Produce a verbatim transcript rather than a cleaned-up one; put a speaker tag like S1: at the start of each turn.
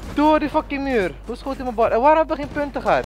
S1: Door die fucking muur. Hoe schoot hij mijn bal? En waarom hebben we geen punten gehad?